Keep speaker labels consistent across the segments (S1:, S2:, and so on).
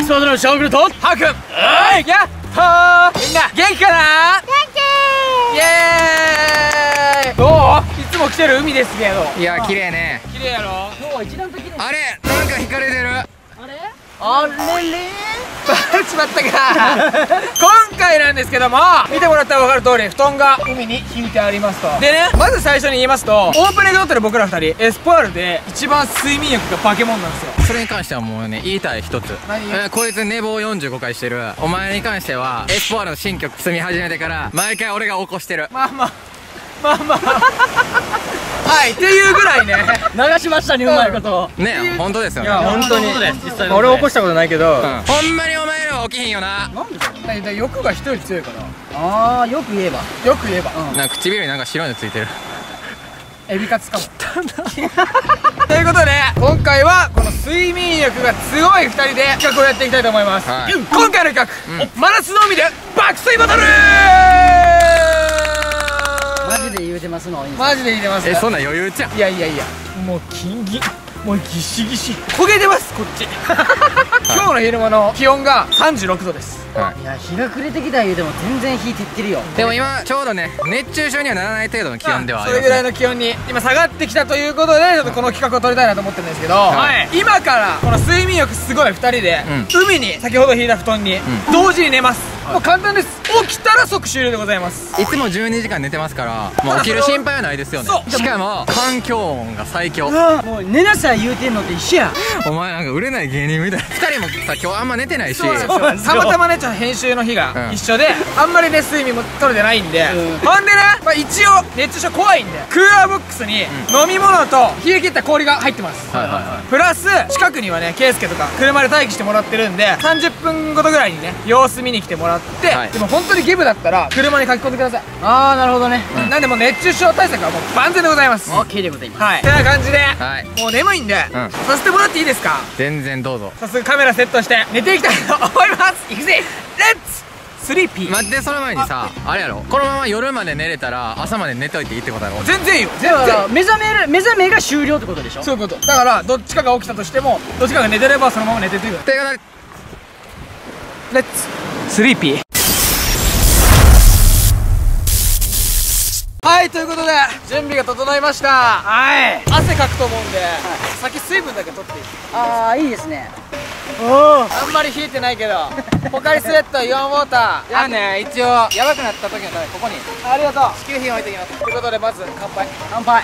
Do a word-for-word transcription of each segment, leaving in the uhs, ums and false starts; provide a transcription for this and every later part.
S1: スポーツのシャオグルとハーくん。
S2: はい、やっほー。みんな元気かな？元気イエーイ。どう？いつも来てる海ですけど。いや綺麗ね。綺麗やろ。今日は一段と綺麗。あれなんか引かれてる。あれあれれバレちまったか今回なんですけども、見てもらったら分かる通り布団が海に引いてありますと。でね、まず最初に言いますと、オープニング撮ってる僕らふたりエスポワールで一番睡眠欲が化け物なんですよ。
S3: それに関してはもうね、言いたい一つ。何？えー、こいつ寝坊よんじゅうごかいしてる。お前に関してはエスポワールの新曲住み始めてから毎回俺が起こしてる。
S2: まあまあまあまあはいっていうぐらいね
S1: 流しましたね、うまいこと
S3: ね。本当ですよね。
S2: いや本当に
S1: 実際
S2: 俺起こしたことないけど、
S3: ほんまにお前らは起きひんよな。
S2: なんでだろう。だいたい欲が人より強いから。
S1: ああ、よく言えば
S2: よく言えば
S3: なんか唇になんか白いのついてる。
S2: エビカツかもということで今回はこの睡眠欲がすごいふたりで企画をやっていきたいと思います。
S3: はい、
S2: 今回の企画、うん、真夏の海で爆睡バトル。
S1: マジで言うてますの？
S2: マジで言うてます。
S3: え、そんな余裕ちゃん。
S2: いやいやいや、もうキンギもうギシギシ焦げてますこっち今日の昼間の気温がさんじゅうろくどです。
S3: はい、
S1: いや、日が暮れてきた言うても全然日照ってるよ。
S3: でも今ちょうどね、熱中症にはならない程度の気温ではあります、ね、
S2: それぐらいの気温に今下がってきたということで、ちょっとこの企画を取りたいなと思ってるんですけど、はい、今からこの睡眠欲すごいふたりで、うん、海に先ほど引いた布団に、うん、同時に寝ます。もう簡単です。起きたら即終了でございます。
S3: いつもじゅうにじかん寝てますから、もう起きる心配はないですよね。しかも環境音が最強。
S1: もう寝なさい言うてんのって一緒や。
S3: お前なんか売れない芸人みたいな。ふたりもさ、今日あんま寝てないし、
S2: たまたまね、ちょっと編集の日が一緒で、あんまりね睡眠も取れてないんで、ほんでね、まあ一応熱中症怖いんでクーラーボックスに飲み物と冷え切った氷が入ってます。プラス近くにはね、ケイスケとか車で待機してもらってるんで、さんじゅっぷんごとぐらいにね様子見に来てもらって、でも本当にゲブだったら車に書き込んでください。
S1: ああ、なるほどね。
S2: なんでもう熱中症対策はもう万全でございます。
S1: オッケーでございます。
S2: はい、てな感じでもう眠いんでさせてもらっていいですか？
S3: 全然どうぞ。
S2: 早速カメラセットして寝ていきたいと思います。いくぜ、レッツスリーピー。
S3: 待って、その前にさ、あれやろ、このまま夜まで寝れたら朝まで寝といていいってことやろ。
S2: 全然いいよ。全然
S1: 目覚める目覚めが終了ってことでしょ。
S2: そういうことだから、どっちかが起きたとしてもどっちかが寝てればそのまま寝ててくれ。
S3: ということで
S2: レッツスリーピー。はい、ということで準備が整いました。はい、汗かくと思うんで、はい、先水分だけ取っていい？
S1: ああ、いいですね。
S2: おお、あんまり冷えてないけどポカリスエット、イオンウォーター。
S3: いやね、一応やばくなった時のためここに
S2: ありがとう。
S3: 支給品置いてきます。
S2: ということでまず乾杯。
S1: 乾杯。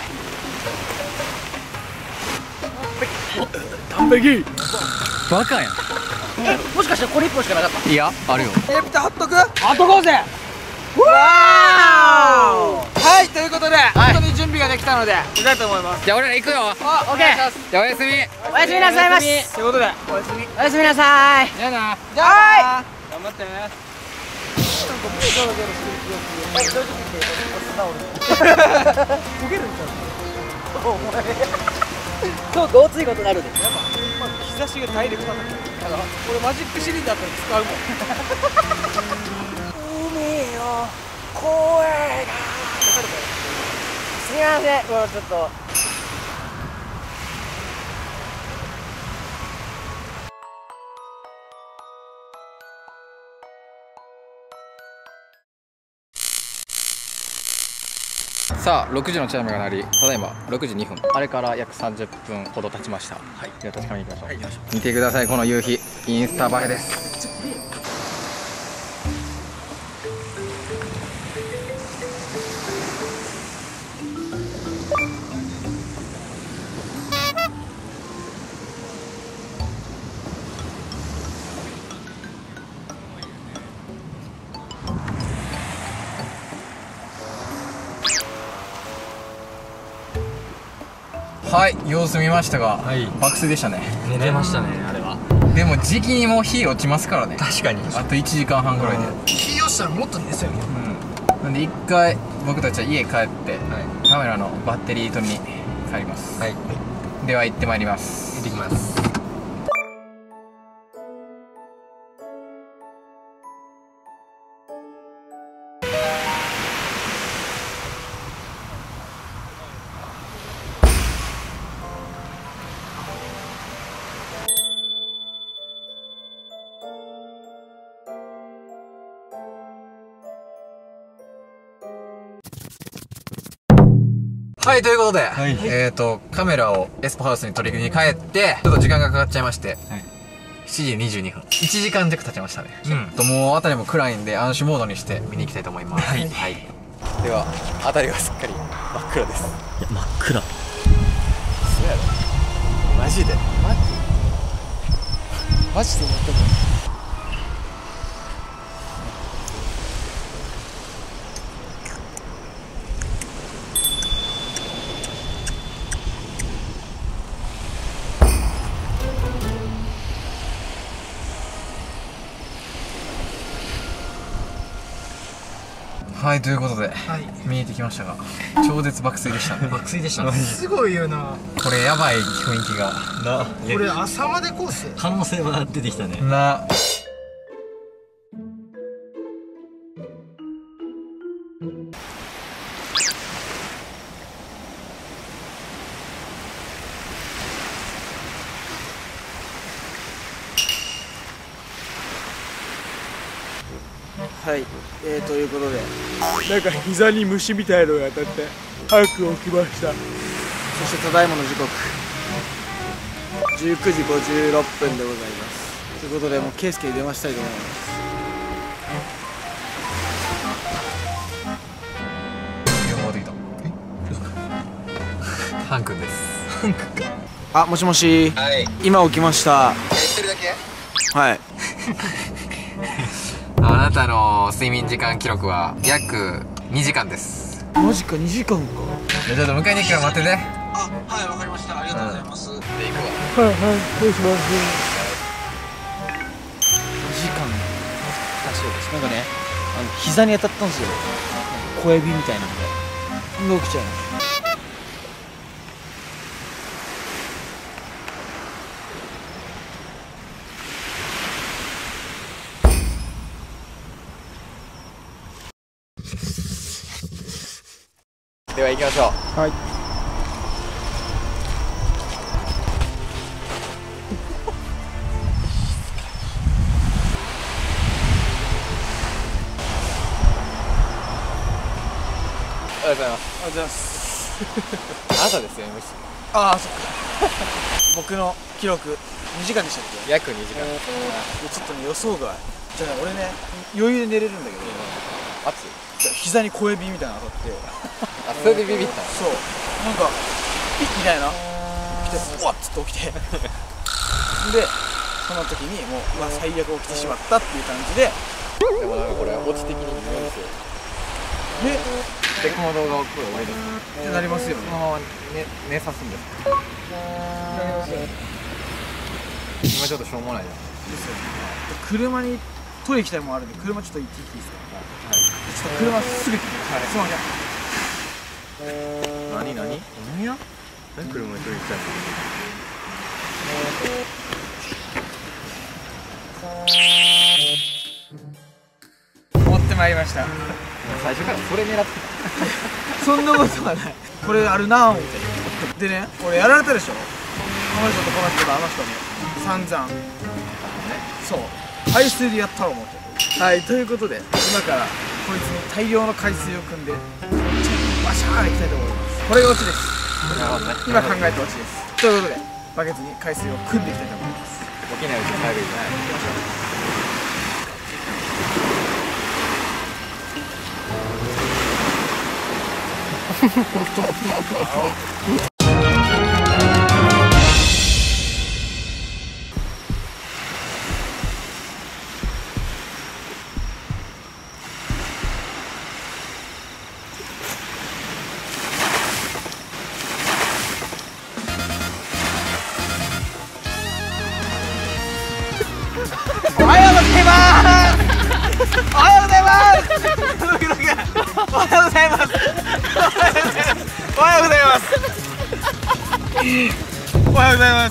S2: 完璧。
S3: バカやん。
S1: もしかしてこれいっぽんしかなかった？
S3: いや、あるよ。
S2: エピタ貼っとく？貼っとこうぜ。わー。はい、ということで、本当に準備ができたので行きたいと思います。
S3: じゃあ俺ら行くよ。
S2: オッケー。
S3: じゃあおやすみ。
S1: おやすみなさいまし。
S2: ということでおやすみ。
S1: おやすみなさい。
S2: じゃあな。じゃあな。頑張ってね。なんかもうそろそろしてる気がする。正直言って俺素直に焦げるんちゃう？お前
S1: 今日どうついことなるで。
S2: やば、日差しが体力なかったから、俺マジックシリーズだったら使うもん。海よ声が。
S1: すみません、もうちょっと。
S3: さあろくじのチャイムが鳴り、ただいまろくじにふん、あれから約さんじゅっぷんほど経ちました。はい、では確かめに行きましょう。はい、見てください、この夕日、インスタ映えです。はい、様子見ましたが、はい、爆睡でしたね。
S4: 寝てましたね、あれは。
S3: でも時期にもう日落ちますからね。
S4: 確かに。
S3: あといちじかんはんぐらいで
S2: 日落ちたらもっと寝そうやけど。
S3: うん、なんで一回僕たちは家帰って、はい、カメラのバッテリー取りに帰ります。はい、では行ってまいります。
S4: 行ってきます。
S3: はい、ということで、はい、えっと、カメラをエスポハウスに取りに帰って、ちょっと時間がかかっちゃいまして、はい、しちじにじゅうにふん。いちじかん弱経ちましたね。うん。と、もう辺りも暗いんで、暗視モードにして見に行きたいと思います。はい。はい。では、辺りがすっかり真っ暗です。
S4: いや、真っ暗。
S3: そうやろ。マジで。マジマジで真っ暗。はい、ということで、はい、見えてきましたが、超絶爆睡でしたね。
S4: 爆睡でしたね。
S5: すごいよな。
S3: これやばい雰囲気が
S5: な。これ朝までコース
S4: 可能性は出てきたね
S3: な。
S5: はい、えー、ということでなんか膝に虫みたいのが当たって早く起きました。そしてただいまの時刻じゅうくじごじゅうろっぷんでございます。ということでもうケイスケに電話したいと思います。
S3: 電話ができた。えハン君です。
S5: ハン君か。あ、もしもし、はい、今起きました。
S3: え、一人だけ？
S5: はい。
S3: あなたの睡眠時間記録は約にじかんです。
S5: マジか、にじかんか。
S3: じゃあちょっと迎えに行くから待ってて。
S5: あ、はい、わかりました。ありがとうございます。うん、で、行く
S3: わ。
S5: はいはい、どうします。にじかんだそうです。なんかね、あの膝に当たったんですよ。小指みたいなので。起きちゃいました。
S3: では行きましょう。
S5: はい。
S3: おはようございます。
S5: おはようございます。
S3: あなたですよ、
S5: ああ、そっか。僕の記録にじかんでしたっけ？
S3: 約にじかん。
S5: ちょっとね、予想外。じゃあね、俺ね、余裕で寝れるんだけど、
S3: 暑い。
S5: 膝に小指みたいなの当たって。
S3: あ、それでビビったの？
S5: そう。なんか、ピッみたいな。来て、うわっつって起きて。で、その時にもう、うわ、最悪起きてしまったっていう感じで。
S3: でもなんかこれ、オチ的に見えるんですよ。
S5: で、
S3: で、この動画をこれ終わりです。
S5: ってなりますよね。
S3: このまま寝、寝さすんです。なりますよね。今ちょっとしょうもないじゃん。
S5: ですよね。車にトイレ行きたいもんあるんで、車ちょっと行っていいですか？はい。ちょっと車すぐ行ってください。すいません。何何？何や？何車にトイレ行きたいの？持ってまいりました。
S3: 最初からそれ狙って
S5: た。そんなことはない。これあるなぁみたいな。でね、これやられたでしょ。この人とこの人とあの人に散々。そう。海水でやったろ思って。はい、ということで今からこいつに大量の海水を汲んでバシャーンいきたいと思います。これがオチです。なるほどね。今考えたオチです。ということでバケツに海水を汲んでいきたいと思います。
S3: 起きないうちに早く行きましょう。
S5: おはようございます。おはようございます。おはようございます。おはようございます。おはようございます。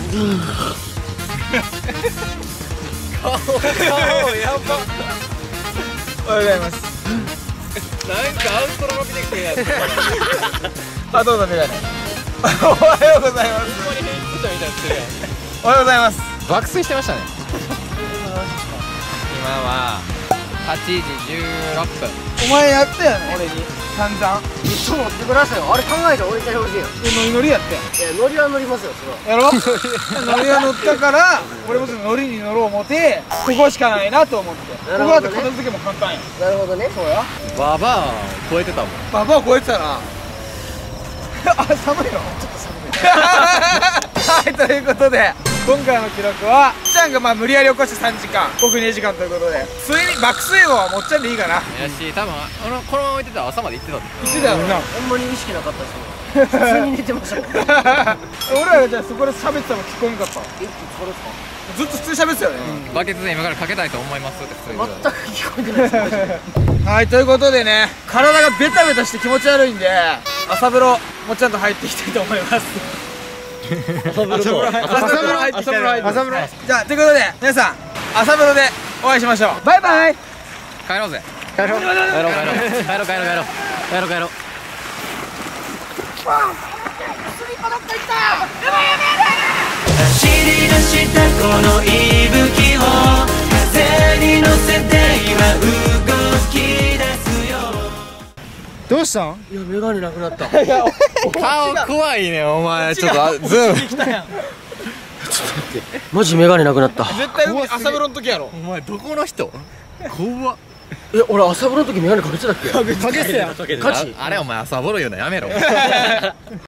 S5: 顔顔やば。おはようございます。
S3: なんかアウトロボ見てきてるやつ。
S5: あ、どうだメガネ。おはようございます。おはようございます。
S3: 爆睡してましたね。
S4: 今は
S2: はちじじゅうろっぷん。
S5: お前やったよね俺に散々。
S1: いつも持ってくださいよ。あれ考えて俺ちゃいほしいよ。
S5: ノリノリやってん
S1: いや、ノリは乗りますよ、それは。
S5: やろノリが乗ったから俺もちょっとノリに乗ろう思ってここしかないなと思って、
S1: なるほどね
S5: ここだって片付けも簡単や。
S1: なるほどね。
S5: そうや
S3: ババア超えてたもん。
S5: ババア超えてたなあ、寒いのちょっと寒いはい、ということで今回の記録はちゃんがまあ無理やり起こしてさんじかん、僕にじかんということで、睡眠爆睡後はもっちゃんでいいかな。
S2: やし、多分このこのまま置いてたら朝まで行ってたって。
S5: 言ってたよな
S1: ほんまに意識なかったですよ。普通に寝てましたもん。え、
S5: 俺らがじゃあそこで喋ってたの聞こえんかった。
S1: そうですか？
S5: ずっと普通に喋ってたよね、
S2: バケツで今からかけたいと思いますって普通に。
S1: 全く聞こえてないですマジで。
S5: はい、ということでね、体がベタベタして気持ち悪いんで朝風呂もっちゃんと入っていきたいと思います朝風呂朝風呂入っていきたいと思います。朝風呂じゃあということで皆さん朝風呂でお会いしましょう。バイバイ。
S2: 帰ろうぜ。
S1: 帰ろう帰ろう帰ろう帰ろう帰ろう帰ろう帰ろう帰ろう。
S4: 走り出したこの息吹を風に乗せて今動き出すよ。
S5: どうしたん？
S1: いや、メガネなくなった。
S3: 顔怖いねお前。ちょっとズーム。
S1: マジメガネなくなった。
S5: 絶対海朝風呂の時やろ。
S3: お前どこの人？怖っ。
S1: え、俺朝風呂の時メガネかけてたっけ？
S5: かけてたやん。
S1: ガチ？
S3: あれお前朝風呂言うのやめろ。